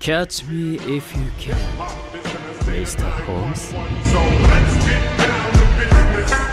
Catch me if you can, Mr. Holmes. So let's get down to business.